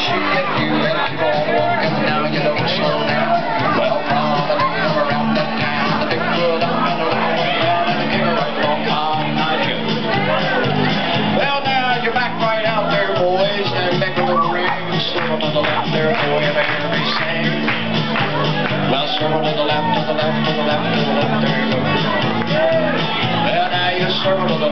she get you and keep on walking. Now you don't slow down. Well, promenade around the town. Pick it up and roll it down and kick it right along all night. Well, now you're back right out there, boys, and make a little ring. Swivel to the left there, boy, if I hear me sing. Well, swivel to the left, to the left, to the left, to the left, there you go. Well, now you swivel to the